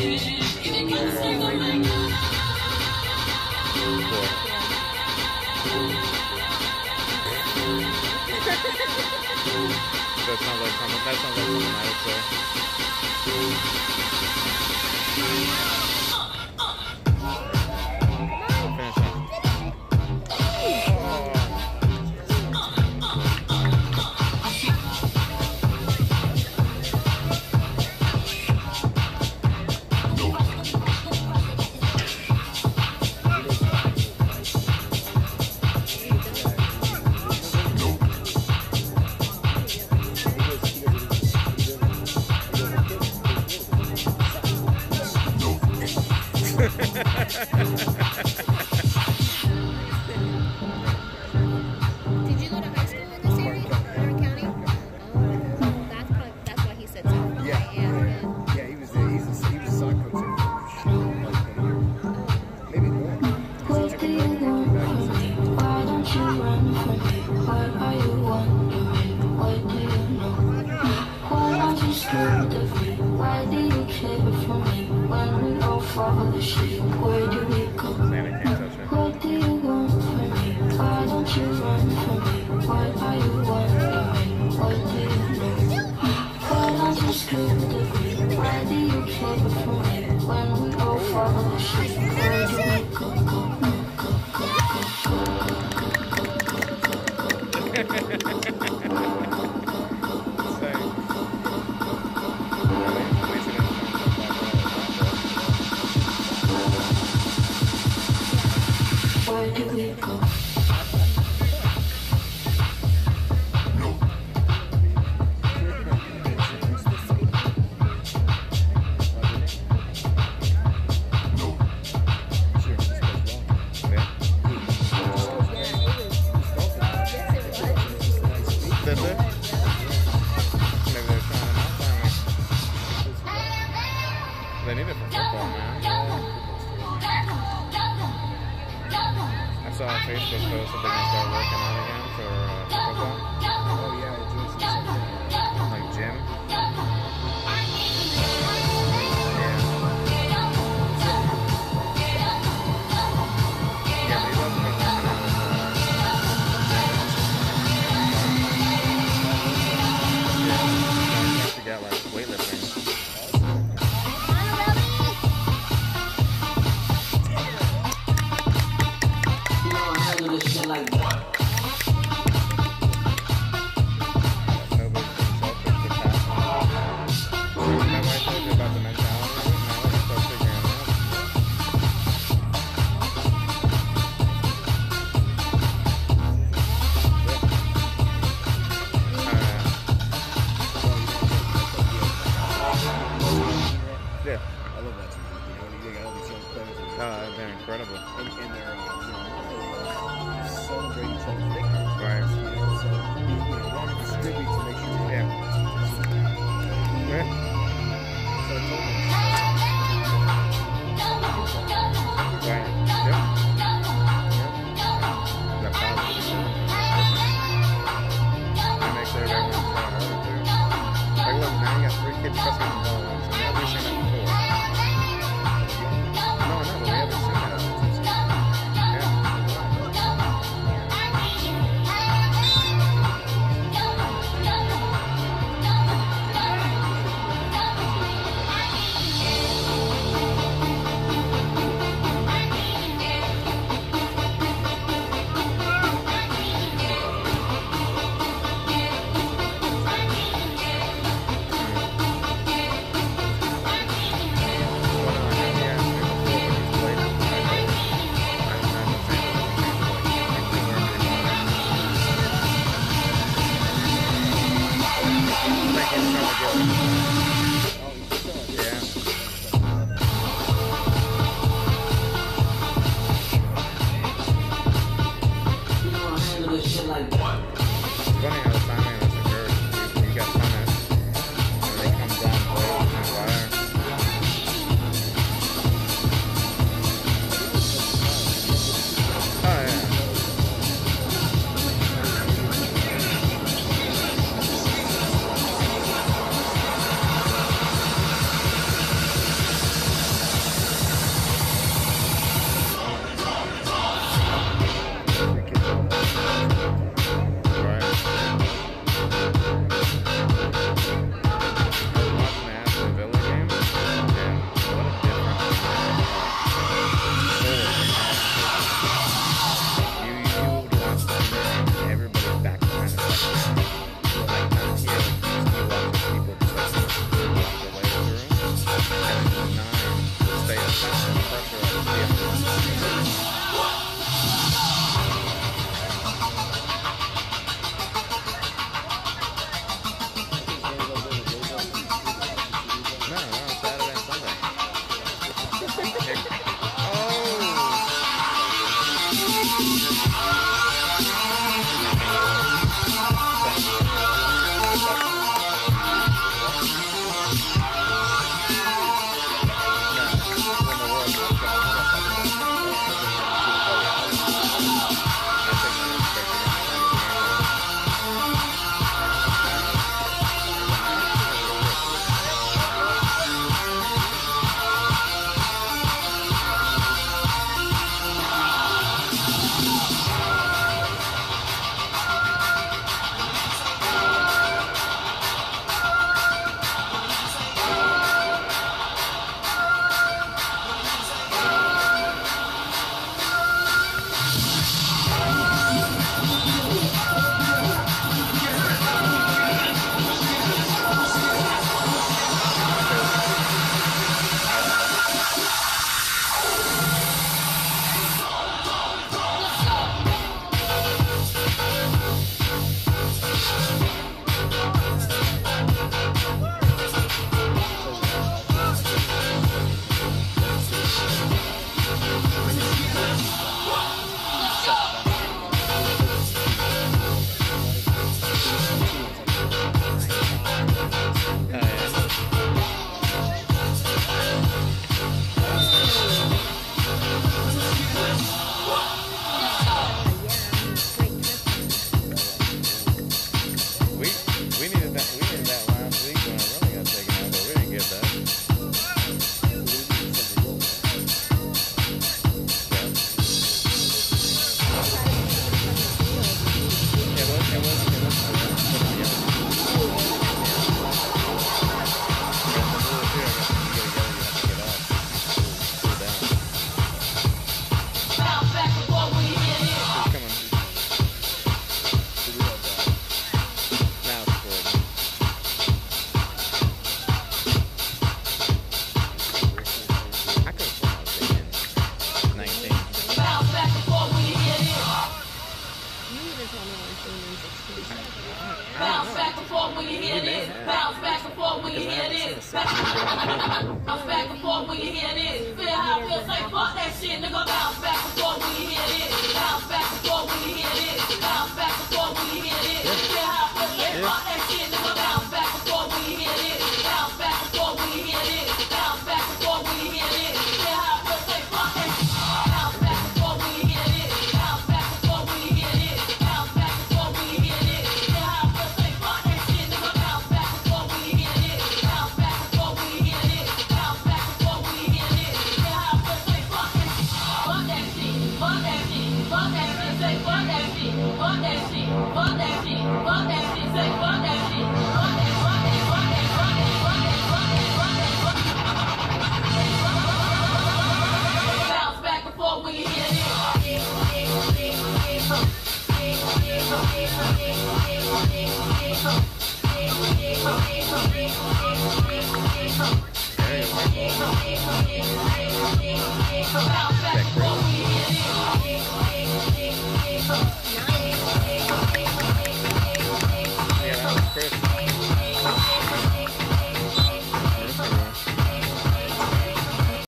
That sounds like something I would say. Finish it. Did you go to high school in this area, Warren County? Oh, that's why he said so. Yeah, he was a soccer coach. Maybe more. What do you want from me? Why don't you run from me? What are you wondering? What do you know? Why aren't you scared of me? Why do you care for me? When we all fall asleep, where do we go? What do you want from me? Why don't you run from me? What are you wondering? What do you know? Why aren't you scared of me? Why do you care for me? When we all fall asleep, where do we go? Where do we go? Did they? Maybe they're trying them out finally. They need it for football, man. I saw on Facebook post that they're gonna start working out again for football. Oh yeah, we're doing something. Like gym. Yeah, they love me working out. You got like weightlifting. Like what? Nobody's been selfish to pass on. Remember I told you about the mentality of it? Now let's start figuring it out. Yeah. I love that TV. You know, you got all these young players. They're incredible. And they're celebrate each other's victories. Right. You know, so want to distribute to make sure. Yeah. Yeah. So I told them. Right. Yep. Yep. That positive. That makes sure everyone's trying harder too. Like, look, man, you got 3 kids trusting the ball. So nobody's seen that before. No, but we haven't seen that. Fuck that shit. Fuck that shit. Say fuck that shit. Fuck that. Fuck that. Fuck that. Fuck that. Fuck that. Fuck that. Fuck that. Fuck that. Bounce back and forth when you hear this.